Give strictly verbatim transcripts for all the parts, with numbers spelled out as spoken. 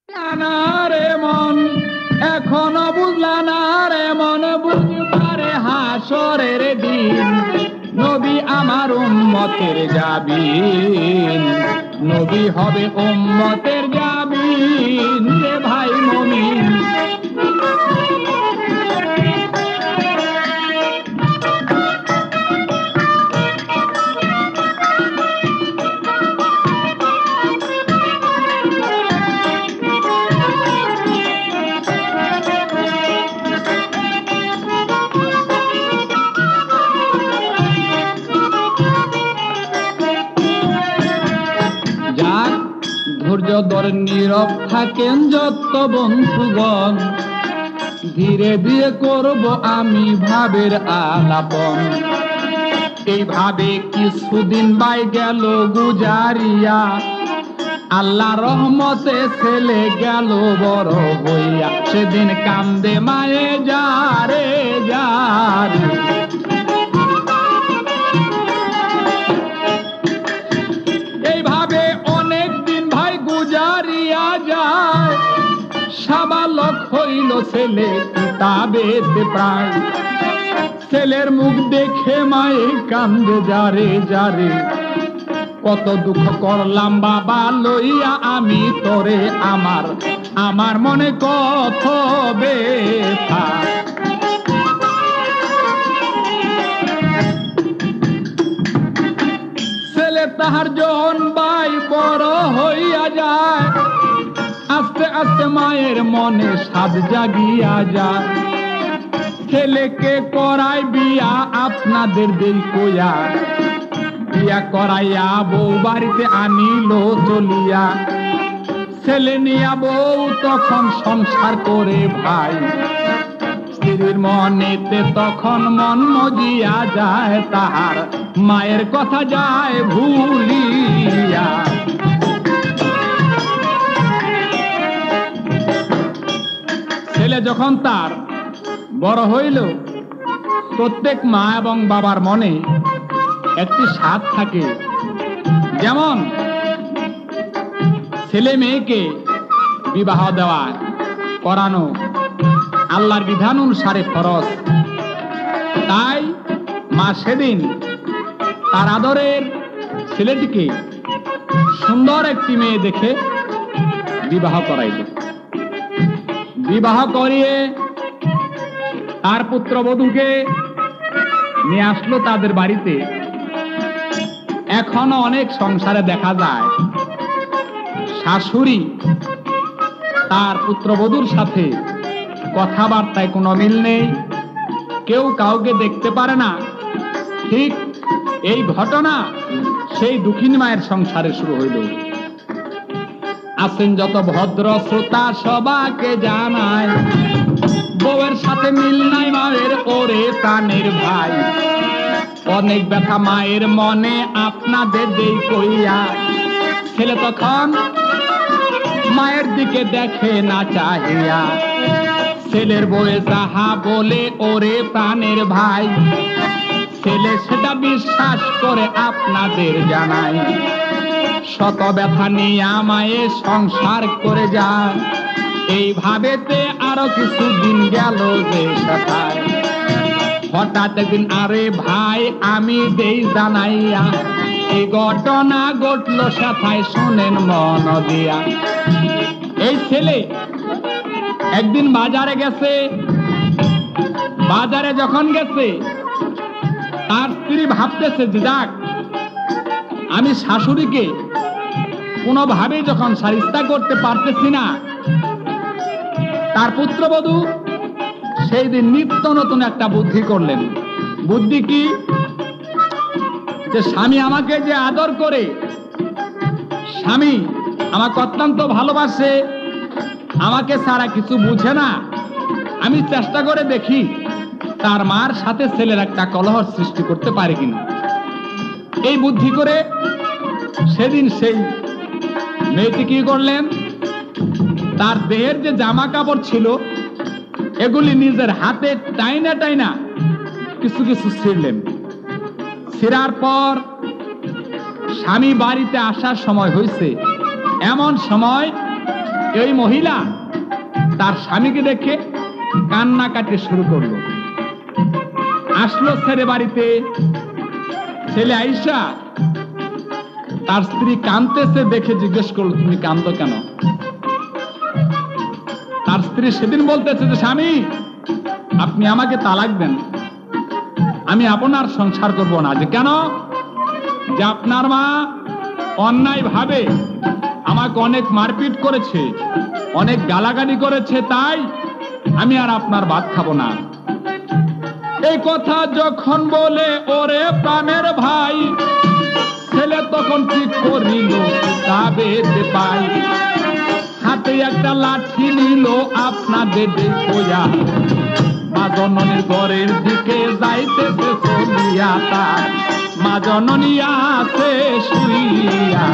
না রে মন এখনো বুঝলা না রে মন, বুঝবারে হাসরের দিন নবী আমার উম্মতের জাবিন, নবী হবে উম্মতের জাবিন রে ভাই মুমিন। ধৈর্য ধরে নীরব থাকেন যত বন্ধুগণ, ধীরে ধীরে করব আমি ভাবের আলাপন। এইভাবে কিছুদিন বাই গেল গুজারিয়া, আল্লাহ রহমতে ছেলে গেল বড় হইয়া, সেদিন কান্দে মায়ে যারে যারে। এইভাবে অনেক দিন ভাই গুজারিয়া যায়, সাবালক হইল ছেলে কিতাবেতে প্রায়। ছেলের মুখ দেখে মায়ে কান্দে যারে যারে, কত দুঃখ করলাম বাবা লইয়া আমি তোরে, আমার আমার মনে কত ব্যথা। ছেলে তাহার জন ভাই বড় হইয়া যায়, আস্তে আস্তে মায়ের মনে সাধ জাগিয়া যায়। ছেলেকে করাই বিয়া আপনাদের দেই কইয়া, বিয়া করাইয়া বউ বাড়িতে আনিল চলিয়া। ছেলে নিয়া বউ তখন সংসার করে ভাই, স্ত্রীর মনেতে তখন মন মজিয়া যায়, তাহার মায়ের কথা যায় ভুলিয়া। ছেলে যখন তার বড় হইল, প্রত্যেক মা এবং বাবার মনে একটি স্বাদ থাকে, যেমন ছেলে মেয়েকে বিবাহ দেওয়া করানো আল্লাহর বিধান অনুসারে ফরজ। তাই মা সেদিন তার আদরের ছেলেটিকে সুন্দর একটি মেয়ে দেখে বিবাহ করাইল। বিবাহ করিয়ে তার পুত্রবধূকে নিয়ে আসলো তাদের বাড়িতে। এখনো অনেক সংসারে দেখা যায় শাশুড়ি তার পুত্রবধূর সাথে কথাবার্তায় কোনো মিল নেই, কেউ কাউকে দেখতে পারে না। ঠিক এই ঘটনা সেই দুঃখিনী মায়ের সংসারে শুরু হইল। আছেন যত ভদ্র শ্রোতা সবাকে জানায়, বউয়ের সাথে মিল নাই মায়ের ওরে প্রাণের ভাই। অনেক ব্যথা মায়ের মনে আপনাদের দেই কইয়া, ছেলে তখন মায়ের দিকে দেখে না চাহিয়া। ছেলের বউয়ে যাহা বলে ওরে প্রাণের ভাই, ছেলে সেটা বিশ্বাস করে আপনাদের জানাই। শত ব্যথা নিয়ে মায়ে সংসার করে যায়, এইভাবেতে আরো কিছুদিন গেল যে সেটায়। হঠাৎ একদিন আরে ভাই আমি দেই জানাইয়া, এই ঘটনা ঘটল সেথায় শোনেন মন দিয়া। এই ছেলে একদিন বাজারে গেছে, বাজারে যখন গেছে তার স্ত্রী ভাবতেছে যে যাক আমি শাশুড়িকে কোনোভাবে যখন সারিস্তা করতে পারতেছি না, তার পুত্রবধূ সেই দিন নিত্য নতুন একটা বুদ্ধি করলেন। বুদ্ধি কি? যে স্বামী আমাকে যে আদর করে, স্বামী আমাকে অত্যন্ত ভালোবাসে, আমাকে ছাড়া কিছু বুঝে না, আমি চেষ্টা করে দেখি তার মার সাথে ছেলের একটা কলহ সৃষ্টি করতে পারে কিনা। এই বুদ্ধি করে সেদিন সেই মেয়েটি কি করলেন, তার দেহের যে জামা কাপড় ছিল এগুলি নিজের হাতে টাইনা টাইনা কিছু কিছু ছিঁড়লেন। ছিঁড়ার পর স্বামী বাড়িতে আসার সময় হয়েছে, এমন সময় এই মহিলা তার স্বামীকে দেখে কান্নাকাটি শুরু করলো। আসলো ছেলে বাড়িতে, ছেলে আইসা তার স্ত্রী কাঁদতেছে দেখে জিজ্ঞেস করলো, তুমি কাঁদো কেন? তার স্ত্রী সেদিন বলতেছে যে স্বামী, আপনি আমাকে তালাক দেন, আমি আপনার সংসার করব না। যে কেন? যে আপনার মা অন্যায় ভাবে আমাকে অনেক মারপিট করেছে, অনেক গালাগালি করেছে, তাই আমি আর আপনার ভাত খাবো না। এই কথা যখন বলে ওরে প্রাণের ভাই, ছেলে তখন ঠিক করিল যাবে পাই। হাতে একটা লাঠি নিল আপনাদের কইয়া, মা জননীর ঘরের দিকে যাইতেছে চলিয়া, তার মা জননী আছে শুইয়া।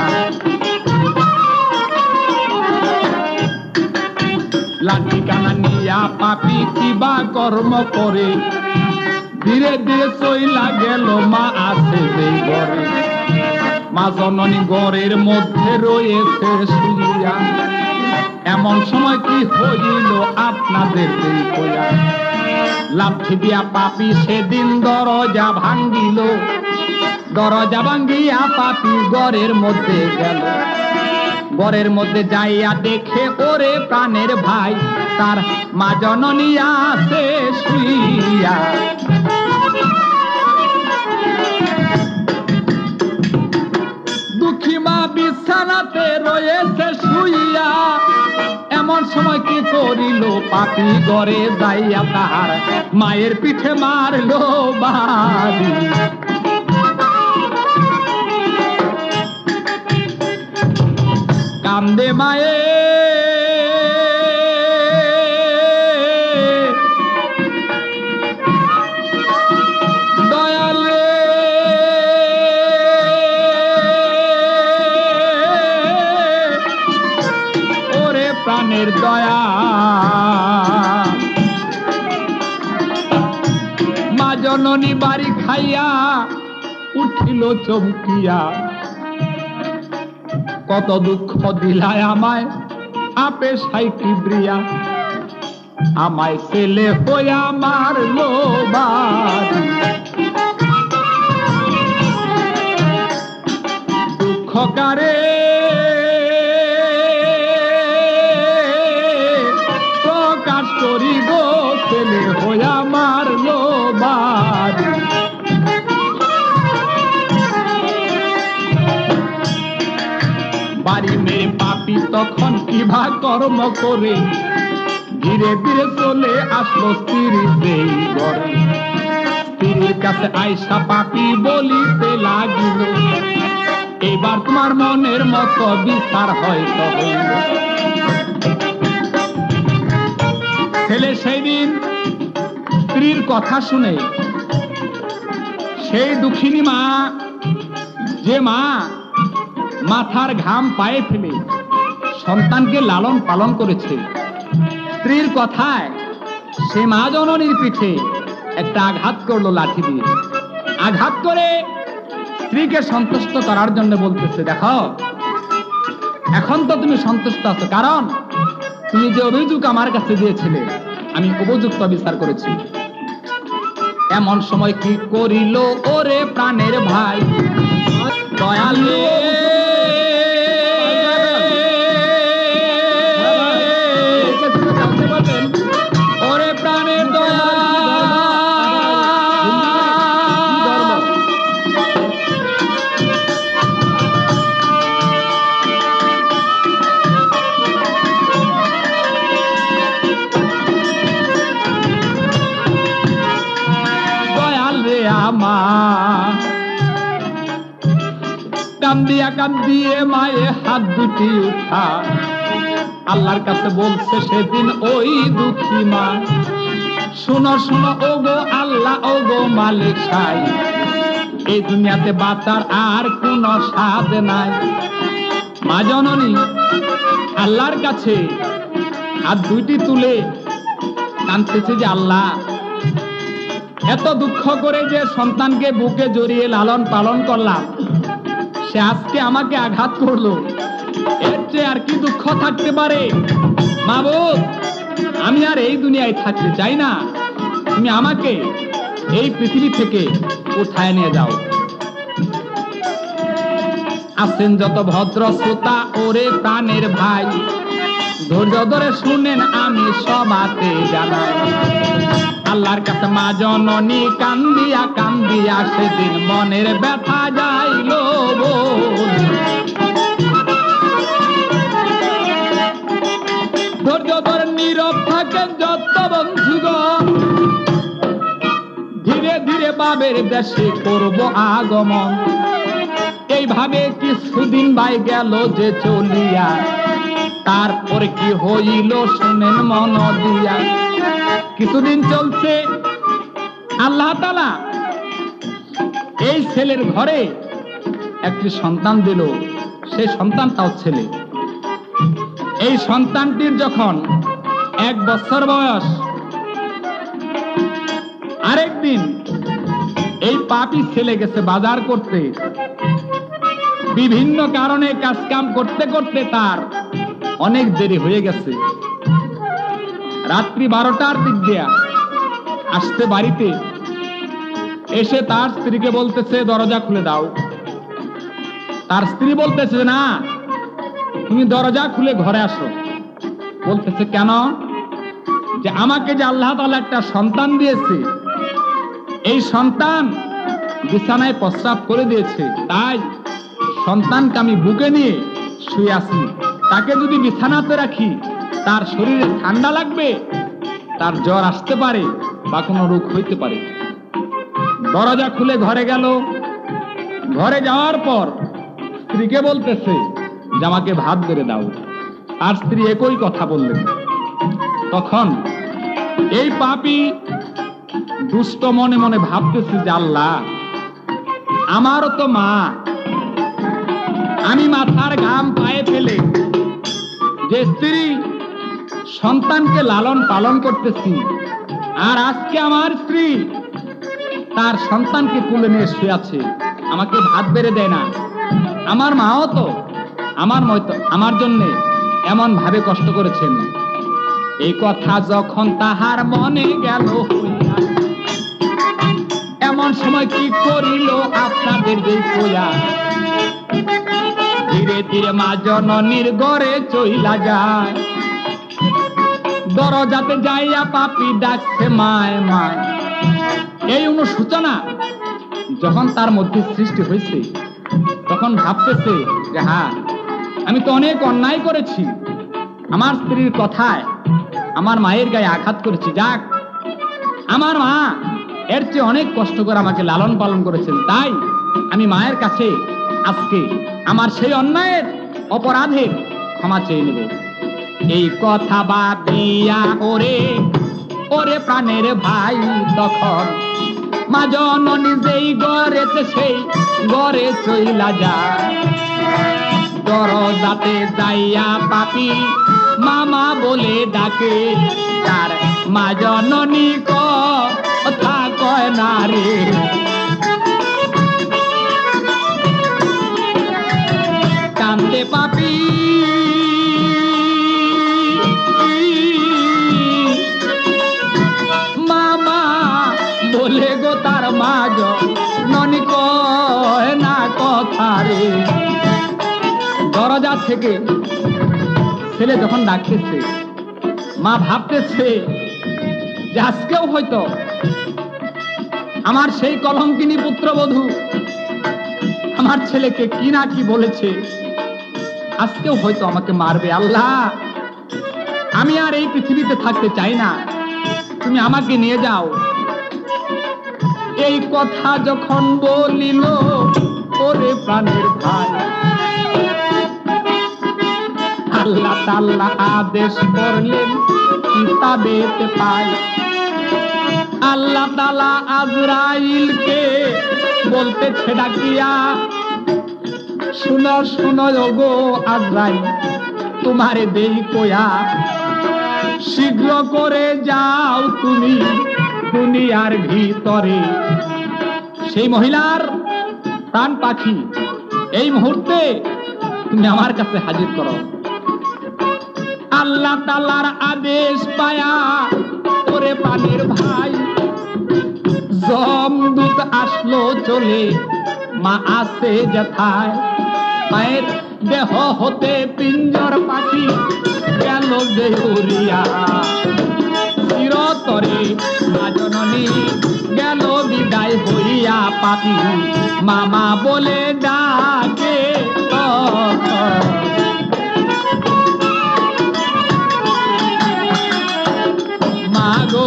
লাঠি কানা নিয়া পাপি কিবা কর্ম করে, ধীরে ধীরে চইলা গেল মা আছে যেই ঘরে। মা জননী ঘরের মধ্যে রয়েছে শুইয়া, এমন সময় কি হইল আপনাদের এই কইয়া। লাঠি দিয়া পাপি সেদিন দরজা ভাঙ্গিল, দরজা ভাঙ্গিয়া পাপি ঘরের মধ্যে গেল। ঘরের মধ্যে যাইয়া দেখে ওরে প্রাণের ভাই, তার মা জননী আছে শুইয়া। দুঃখী মা বিছানাতে রয়েছে শুইয়া, এমন সময় কি করিল পাপি ঘরে যাইয়া তাহার মায়ের পিঠে মারলো বাড়ি। কান্দে মায়ে দয়ালে, ওরে প্রাণের দয়া। মা জননী বাড়ি খাইয়া উঠিল চমকিয়া, কত দুঃখ দিলায় আমায় আপে সাইকি ব্রিয়া। আমায় ছেলে হইয়া মারলো বাড়ি। দুঃখ কারে প্রকাশ করি গো, ছেলে হইয়া মারলো বাড়ি। বাড়ি মেয়ে পাপি তখন কিভা কর্ম করে, ধীরে ধীরে চলে আসলো স্ত্রীর সেই ঘরে। স্ত্রীর কাছে আইসা পাপি বলিতে লাগিল, এবার তোমার মনের মতো বিচার হয়তো হইল। ছেলে সেই দিন স্ত্রীর কথা শুনে, সেই দুঃখিনী মা, যে মা মাথার ঘাম পায়ে ফেলে সন্তানকে লালন পালন করেছে, স্ত্রীর কথায় সে মা জননীর পিঠে একটা আঘাত করলো লাঠি দিয়ে। আঘাত করে স্ত্রীকে সন্তুষ্ট করার জন্য বলতেছে, দেখো এখন তো তুমি সন্তুষ্ট আছো, কারণ তুমি যে অভিযোগ আমার কাছে দিয়েছিলে আমি উপযুক্ত বিচার করেছি। এমন সময় কি করিল ওরে প্রাণের ভাই, দয়ালে ওরে প্রাণের দয়া। দয়াল রে আমার, কান্দিয়া কান্দিয়ে মায়ে হাত দুটি উঠা আল্লাহর কাছে বলছে সেদিন ওই দুঃখী মা, শুনো শুনো ও গো আল্লাহ, ও গো মালিক সাই, এই দুনিয়াতে বাঁচার আর কোন স্বাদ নাই। মা জননী আল্লাহর কাছে হাত দুইটি তুলে কাঁদতেছে যে আল্লাহ, এত দুঃখ করে যে সন্তানকে বুকে জড়িয়ে লালন পালন করলাম, সে আজকে আমাকে আঘাত করলো, এর চেয়ে আর কি দুঃখ থাকতে পারে? মাবুদ, আমি আর এই দুনিয়ায় থাকতে চাই না, তুমি আমাকে এই পৃথিবী থেকে উঠায় নিয়ে যাও। আছেন যত ভদ্র শ্রোতা ওরে প্রাণের ভাই, ধৈর্য ধরে শুনেন আমি সবাতে জানাই। আল্লাহর কাছে মা জননী কান্দিয়া কান্দিয়া সেদিন মনের ব্যথা যাইল বল। ধৈর্য ধরে নীরব থাকেন যত বন্ধুগণ, ধীরে ধীরে বাবের দেশে করব আগমন। এইভাবে কিছুদিন বাই গেল যে চলিয়া, তারপরে কি হইল শুনেন মন দিয়া। কিছুদিন চলছে, আল্লাহ তাআলা এই ছেলের ঘরে একটি সন্তান দিল, সেই সন্তানটাও ছেলে। এই সন্তানটির যখন এক বছর বয়স, আরেকদিন এই পাপী ছেলে গেছে বাজার করতে। বিভিন্ন কারণে কাজ কাম করতে করতে তার অনেক দেরি হয়ে গেছে। রাত্রি বারোটার দিক দিয়া আসতে বাড়িতে এসে তার স্ত্রীকে বলতেছে দরজা খুলে দাও। তার স্ত্রী বলতেছে না, তুমি দরজা খুলে ঘরে আসো। বলতেছে কেন? যে আমাকে যে আল্লাহ তাআলা একটা সন্তান দিয়েছে, এই সন্তান বিছানায় প্রস্রাব করে দিয়েছে, তাই সন্তানকে আমি বুকে নিয়ে শুয়ে আছি। তাকে যদি বিছানাতে রাখি তার শরীরে ঠান্ডা লাগবে, তার জ্বর আসতে পারে বা কোনো রোগ হইতে পারে। দরজা খুলে ঘরে গেল। ঘরে যাওয়ার পর স্ত্রীকে বলতেছে যে আমাকে ভাত বেড়ে দাও। আর স্ত্রী একই কথা বললেন। তখন এই পাপী দুষ্ট মনে মনে ভাবতেছে যে আল্লাহ, আমারও তো মা, আমি মাথার ঘাম পায়ে ফেলে যে স্ত্রী সন্তানকে লালন পালন করতেছি, আর আজকে আমার স্ত্রী তার সন্তানকে কোলে নিয়ে শুয়ে আছে, আমাকে ভাত বেড়ে দেয় না। আমার মাও তো আমার মতো আমার জন্য এমন ভাবে কষ্ট করেছেন। এই কথা যখন তাহার মনে গেল, এমন সময় কি করিল আপনাদের যে কইয়া, ধীরে ধীরে মা জননীর ঘরে চইলা যায়। দরজাতে যাইয়া পাপী ডাকছে মায় মায়। এই অনুসূচনা যখন তার মধ্যে সৃষ্টি হয়েছে, তখন ভাবতেছে যে হ্যাঁ, আমি তো অনেক অন্যায় করেছি, আমার স্ত্রীর কথায় আমার মায়ের গায়ে আঘাত করেছি। যাক, আমার মা এর চেয়ে অনেক কষ্ট করে আমাকে লালন পালন করেছেন, তাই আমি মায়ের কাছে আজকে আমার সেই অন্যায়ের অপরাধের ক্ষমা চেয়ে নেব। এই কথা ভাবিয়া ওরে ওরে প্রাণের ভাই, তখন মা জননী যেই ঘরেতে সেই ঘরে চইলা যায়। দরজাতে যাইয়া পাপী মামা বলে ডাকে, তার মা জননী কথা কয় না রে। কান্দে পাপী মামা বলে গো, তার মা জননী কয় না কথা রে। দরজা থেকে ছেলে যখন ডাকতেছে, মা ভাবতেছে যে আজকেও হয়তো আমার সেই কলঙ্কিনী পুত্রবধূ আমার ছেলেকে কি না কি বলেছে, আজকেও হয়তো আমাকে মারবে। আল্লাহ, আমি আর এই পৃথিবীতে থাকতে চাই না, তুমি আমাকে নিয়ে যাও। এই কথা যখন বলিল ওরে প্রাণের ভাই, আল্লাহ তাআলা আদেশ করলেন কিতাবেতে পাই। আল্লাহ তাআলা আজরাইলকে বলতেছে ডাকিয়া, শুনো শুনো গো আজরাইল, তোমারে দেই কয়া, শীঘ্র করে যাও তুমি দুনিয়ার ভিতরে। সেই মহিলার প্রাণ পাখি এই মুহূর্তে তুমি আমার কাছে হাজির করো। আল্লাহ তাআলার আদেশ পায়া ওরে প্রাণের ভাই যমদূত আসলো চলে, মা আছে যেথায়, মায়ের দেহ হতে পিঞ্জর পাখি গেল যে উড়িয়া, চিরতরে মা জননী গেল বিদায় হইয়া, পাপি মামা বলে ডাকে মা গো।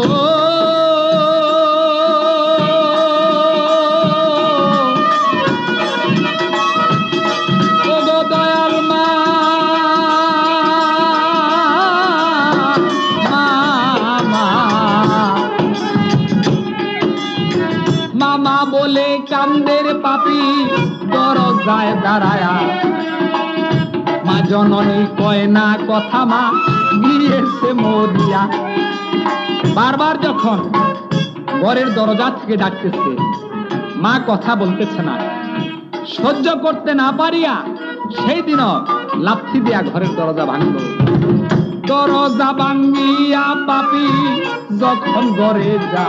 বলে কান্দের পাপি দরজায় দাঁড়ায়া, মা জননী কয় না কথা, মা গিয়েছে মরিয়া। বারবার যখন ঘরের দরজা থেকে ডাকতেছে, মা কথা বলতেছে না, সহ্য করতে না পারিয়া সেই দিনও লাথি দিয়া ঘরের দরজা ভাঙল। দরজা ভাঙিয়া পাপি যখন ঘরে যা,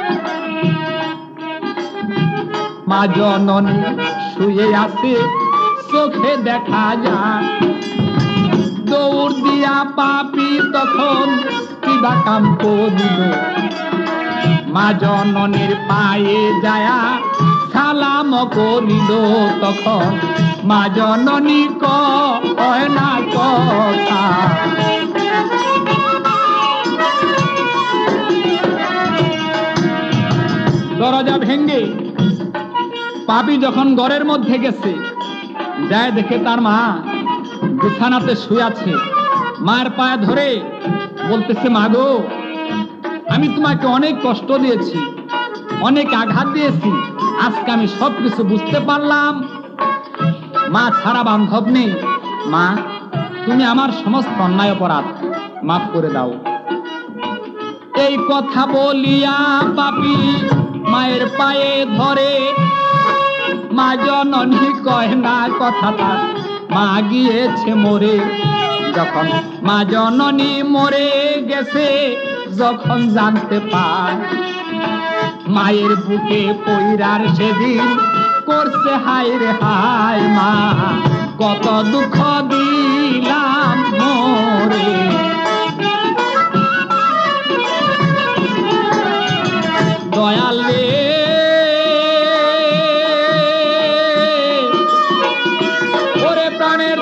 মা জননী শুয়ে আছে চোখে দেখা যায়, দৌড় দিয়া পাপি তখন কিবা কাম করিল, মা জননীর পায়ে যায়া সালাম করিল। তখন মা জননী কয় না কথা, দরজা ভেঙ্গে পাপি যখন ঘরের মধ্যে গেছে, যায় দেখে তার মা বিছানাতে শুয়ে আছে। মায়ের পায়ে ধরে বলতেছে, মা গো, আমি তোমাকে অনেক কষ্ট দিয়েছি, অনেক আঘাত দিয়েছি, আজকে আমি সবকিছু বুঝতে পারলাম। মা ছাড়া বান্ধব নেই, মা তুমি আমার সমস্ত অন্যায় অপরাধ মাফ করে দাও। এই কথা বলিয়া পাপি মায়ের পায়ে ধরে, মা জননী কয় না কথাটা, মা গিয়েছে মরে। যখন মা জননী মরে গেছে, যখন জানতে পায়, মায়ের বুকে পইরার সেদিন করছে হায় রে হায়, মা কত দুঃখ দিলাম মরে। দয়াল রে ওরে প্রাণের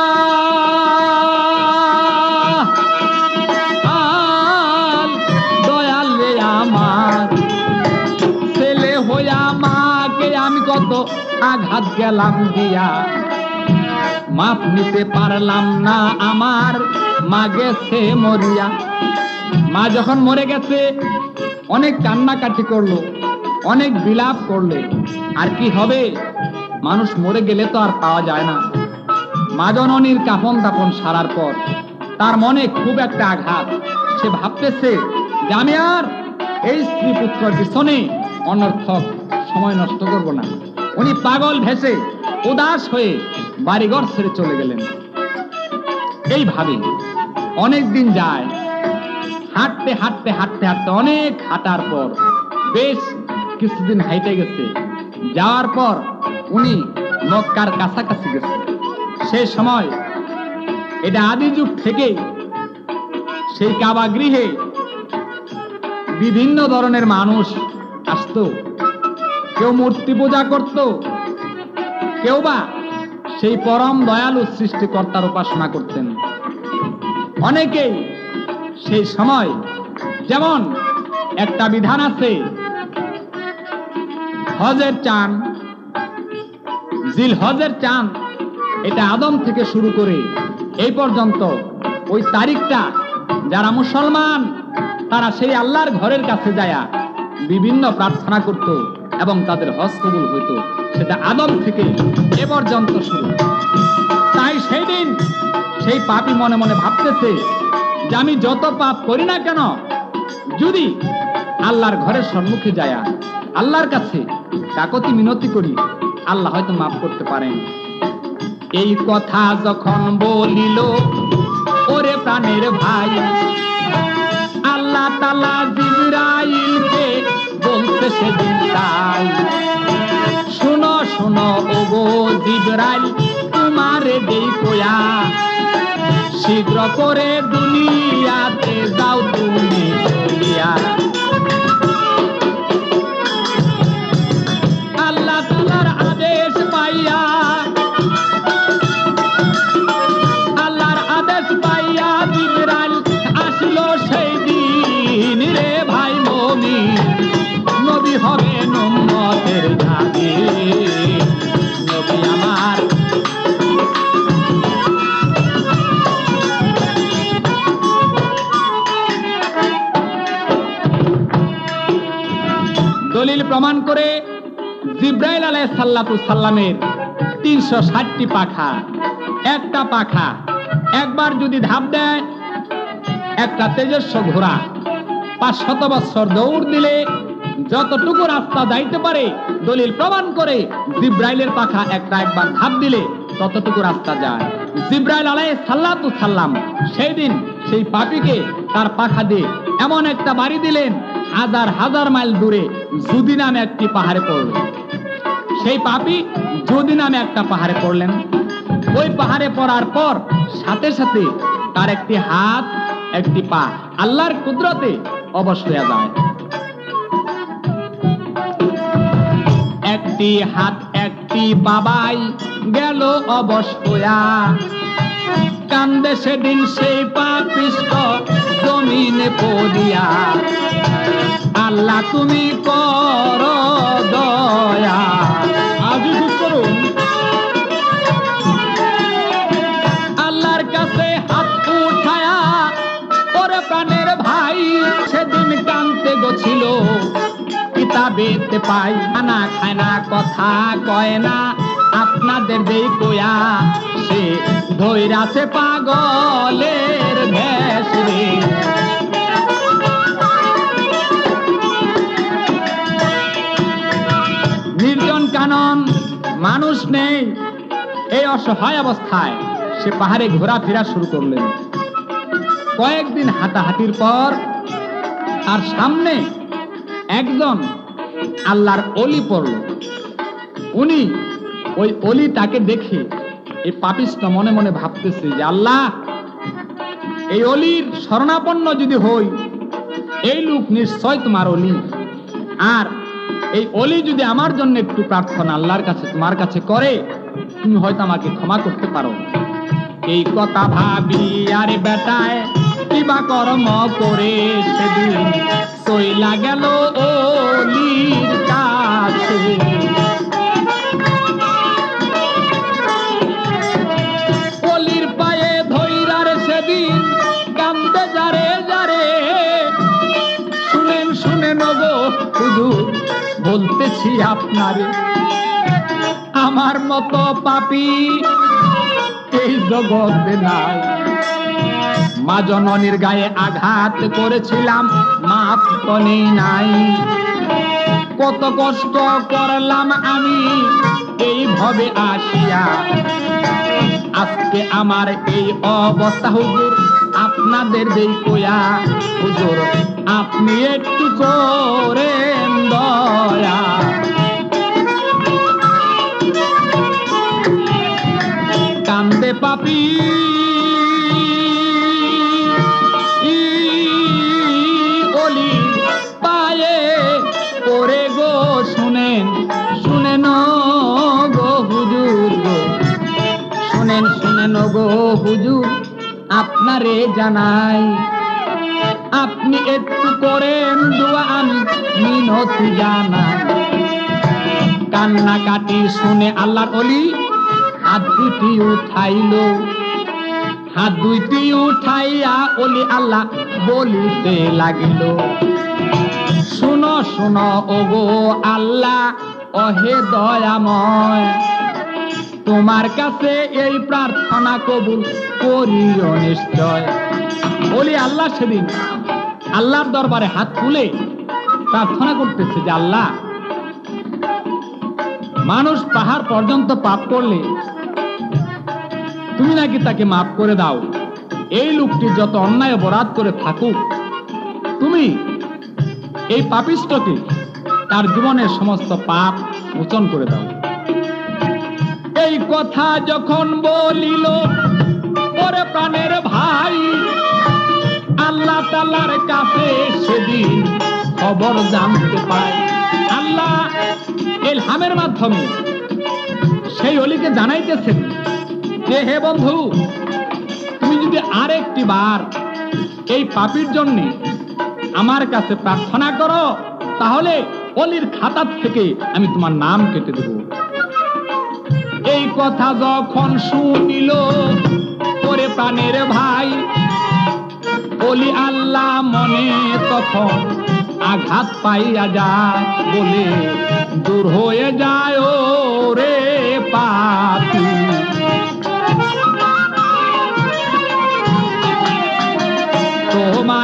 দয়াল, দয়াল রে আমার ছেলে হইয়া মাকে আমি কত আঘাত গেলাম দিয়া, মাপ নিতে পারলাম না আমার মা গেছে মরিয়া। মা যখন মরে গেছে অনেক কান্নাকাটি করলো, অনেক বিলাপ করলে, আর কি হবে, মানুষ মরে গেলে তো আর পাওয়া যায় না। মা জননীর কাফন দাফন সারার পর তার মনে খুব একটা আঘাত, সে ভাবতেছে যে আমি আর এই স্ত্রী পুত্রের পিছনে অনর্থক সময় নষ্ট করব না। উনি পাগল ভেসে উদাস হয়ে বাড়িঘর ছেড়ে চলে গেলেন। এইভাবে অনেক দিন যায়, হাঁটতে হাঁটতে হাঁটতে হাঁটতে অনেক হাঁটার পর বেশ কিছুদিন হাইটে গেছে, যাওয়ার পর উনি মক্কার কাছাকাছি গেছে। সেই সময় এটা আদি যুগ থেকে সেই কাবা গৃহে বিভিন্ন ধরনের মানুষ আসতো, কেউ মূর্তি পূজা করত, কেউ বা সেই পরম দয়ালু সৃষ্টিকর্তার উপাসনা করতেন। অনেকেই সেই সময়, যেমন একটা বিধান আছে, হজের চান, জিল হজের চান, এটা আদম থেকে শুরু করে এই পর্যন্ত ওই তারিখটা যারা মুসলমান তারা সেই আল্লাহর ঘরের কাছে যায়া বিভিন্ন প্রার্থনা করত এবং তাদের হজ কবুল হইত। সেটা আদম থেকে এ পর্যন্ত শুরু। তাই সেই দিন সেই পাপী মনে মনে ভাবতেছে যে আমি যত পাপ করি না কেন, যদি আল্লাহর ঘরের সম্মুখে যায়া আল্লাহর কাছে কাকতি মিনতি করি, আল্লাহ হয়তো মাফ করতে পারেন। এই কথা যখন বলিল ওরে প্রাণের ভাই, আল্লাহ তাআলা জিবরাইলকে বলতে সেদিন তাই, শুনো শুনো ওগো জিবরাইল তোমারে দেই কোয়া, শীঘ্র করে দুনিয়াতে যাও তুমি চলিয়া। আল্লাহ তাআলার আদেশ পাইয়া, আল্লাহর আদেশ পাইয়া জিবরাইল আসলো সেই দিন রে ভাই মুমিন, নবী হবে উম্মতের জাগে, নবী আমার দলিল প্রমাণ করে জিবরাইল আলাইহিস সালাতু সাল্লামের তিনশো ষাটটি পাখা, একটা পাখা একবার যদি ধাপ দেয় একটা তেজস্ব ঘোড়া পাঁচশত বছর দৌড় দিলে যতটুকু রাস্তা যাইতে পারে দলিল প্রমাণ করে জিবরাইলের পাখা একটা একবার ধাপ দিলে ততটুকু রাস্তা যায়। জিবরাইল আলাইহিস সালাতু সাল্লাম সেই দিন সেই পাপীকে তার পাখা দিয়ে এমন একটা বাড়ি দিলেন হাজার হাজার মাইল দূরে জুদি নামে একটি পাহাড়ে পড়লেন। সেই পাপী জুদি নামে একটা পাহাড়ে পড়লেন। ওই পাহাড়ে পড়ার পর সাথে সাথে তার একটি হাত একটি পা আল্লাহর কুদরতে অবশ হয়ে যায়। একটি হাত একটি বাবাই গেল অবশ হইয়া, কান্দে সেদিন সেই পাপিষ্ঠ জমিনে পড়িয়া, আল্লাহ তুমি কর দয়া। আজই খুব করুন আল্লাহর কাছে হাত উঠায়া, ওরে প্রাণের ভাই সেদিন কান্দতে গছিল কিতাবেতে পাই, খানা খায় না কথা কয় না আপনাদের দেই কোয়া, সে ধৈরাছে পাগলের ভেষ রে। নির্জন কানন মানুষ নেই, এই অসহায় অবস্থায় সে পাহাড়ে ঘোরাফেরা শুরু করলেন। কয়েকদিন হাঁটাহাঁটির পর তার সামনে একজন আল্লাহর ওলি পড়ল। উনি ওই ওলি তাকে দেখে এই পাপিষ্ঠ মনে মনে ভাবতেছে যে আল্লাহ এই অলির শরণাপন্ন যদি হই এই লোক নিশ্চয় তোমার অলি, আর এই অলি যদি আমার জন্য একটু প্রার্থনা আল্লাহর কাছে তোমার কাছে করে তুমি হয়তো আমাকে ক্ষমা করতে পারো। এই কথা ভাবি আরে বেটায় কিবা কর্ম করে সেদিন চইলা গেল অলির কাছে। অলির পায়ে ধইরার সেদিন কান্দে যারে যারে, শুনেন শুনেন গো হুজুর বলতেছি আপনারে, আমার মতো পাপী এই জগতে নাই। মা জননীর গায়ে আঘাত করেছিলাম মাফ তো নেই নাই, কত কষ্ট করলাম আমি এইভাবে আসিয়া, আজকে আমার এই অবস্থা হুজুর আপনাদের দেই কোয়া, হুজুর আপনি একটু করেন দয়া। কান্দে পাপী অলি পায়ে পড়ে গো, শুনেন শুনেন গো হুজুর গো, শুনেন শুনেন গো হুজুর আপনারে জানাই, আপনি একটু করেন দোয়া আমি মিনতি জানাই। কান্নাকাটি শুনে আল্লাহর ওলি হাত দুটি উঠাইল, হাত দুইটি উঠাইয়া ওলি আল্লাহ বলিতে লাগিল, শুনো শুনো ওগো আল্লাহ অহে দয়াময়, তোমার কাছে এই প্রার্থনা কবুল করিও নিশ্চয়। ওলি আল্লাহ সেদিন আল্লাহর দরবারে হাত তুলে প্রার্থনা করতেছে যে আল্লাহ, মানুষ পাহাড় পর্যন্ত পাপ করলে তুমি নাকি তাকে মাফ করে দাও। এই লোকটি যত অন্যায় অপরাধ করে থাকুক, তুমি এই পাপিষ্ঠকে তার জীবনের সমস্ত পাপ মোচন করে দাও। এই কথা যখন বলিল ওরে প্রাণের ভাই, আল্লাহ তাআলার কাছে সেদিন খবর জানতে পায়। আল্লাহ ইলহামের মাধ্যমে সেই ওলিকে জানাইতেছেন যে হে বন্ধু, তুমি যদি আরেকটি বার এই পাপীর জন্য আমার কাছে প্রার্থনা করো, তাহলে ওলির খাতা থেকে আমি তোমার নাম কেটে দেব। এই কথা যখন শুনিল ওরে প্রাণের ভাই, ওলি আল্লাহ মনে তখন আঘাত পাইয়া যায়, বলে দূর হয়ে যায় ও রে পাপী। তোমার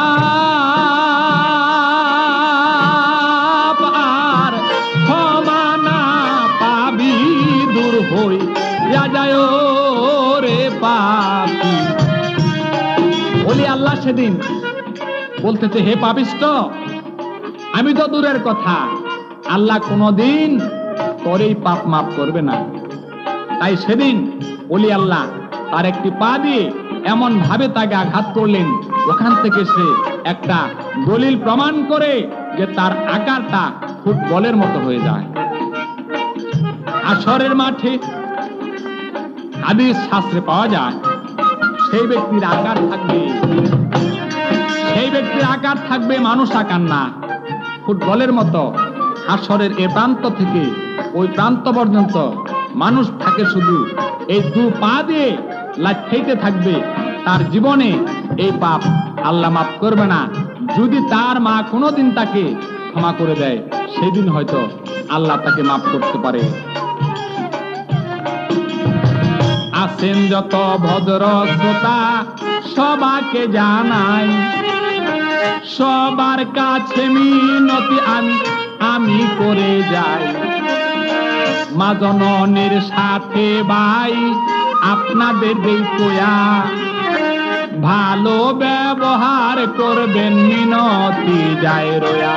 পাপ আর ক্ষমা না পাবি, দূর হইয়া যায় ও রে পাপী। ওলি আল্লাহ সেদিন বলতেছে হে পাপিষ্ঠ, আমি তো দূরের কথা, আল্লাহ কোনদিন তোর এই পাপ মাফ করবে না। তাই সেদিন ওলি আল্লাহ তার একটি পা দিয়ে এমন ভাবে তাকে আঘাত করলেন, ওখান থেকে সে একটা দলিল প্রমাণ করে যে তার আকারটা ফুটবলের মতো হয়ে যায়। হাশরের মাঠে হাদিস শাস্ত্রে পাওয়া যায় সেই ব্যক্তির আকার থাকবে সেই ব্যক্তির আকার থাকবে মানুষ আকার না, ফুটবলের মতো। হাশরের এ প্রান্ত থেকে ওই প্রান্ত পর্যন্ত মানুষ থাকে শুধু এই দু পা দিয়ে লাফাইতে থাকবে। তার জীবনে এই পাপ আল্লাহ মাফ করবে না। যদি তার মা কোনোদিন তাকে ক্ষমা করে দেয়, সেদিন হয়তো আল্লাহ তাকে মাফ করতে পারে। আছেন যত ভদ্র শ্রোতা সবাকে জানাই, সবার কাছে মিনতি আমি আমি করে যাই। মা জননীর সাথে ভাই আপনাদের দেইয়া ভালো ব্যবহার করবেন, মিনতি যায় রয়া।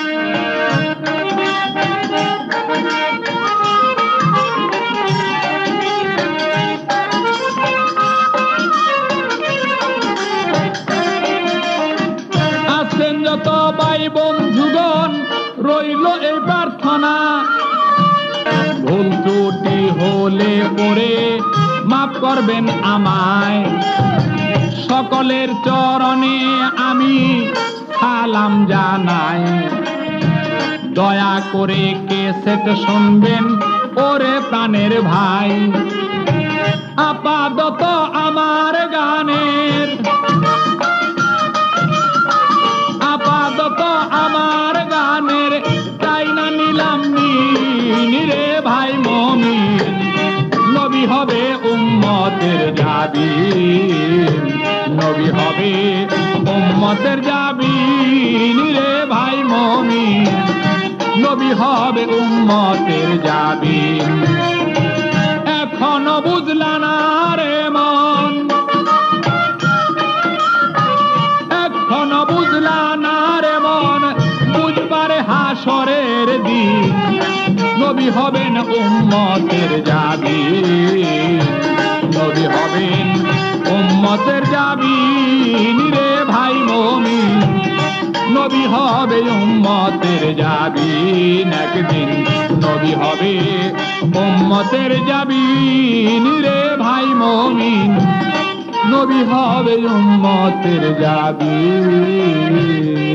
আছেন যত ভাই বন্ধুগণ রইল এই প্রার্থনা, ভুল ত্রুটি হলে পরে মাফ করবেন আমায়। সকলের চরণে আমি সালাম জানাই, দয়া করে ক্যাসেট শুনবেন ওরে প্রাণের ভাই। আপাতত আমার গানের আপাতত আমার গানের তাই না নিলাম রে ভাই মমিন, নবী হবে উম্মতের জাবিন, নবী হবে উম্মতের জাবিন রে ভাই মমিন, নবী হবে উম্মতের জাবিন। এখনো বুঝলা না রে মন, এখনো বুঝলা না রে মন, বুঝবারে হাশরের দিন নবী হবেন উম্মতের জাবিন, নবী হবেন উম্মতের জাবিন রে ভাই মমিন, নবী হবে উম্মতের জাবিন। একদিন নবী হবে উম্মতের জাবিন রে ভাই মমিন, নবী হবে উম্মতের জাবিন।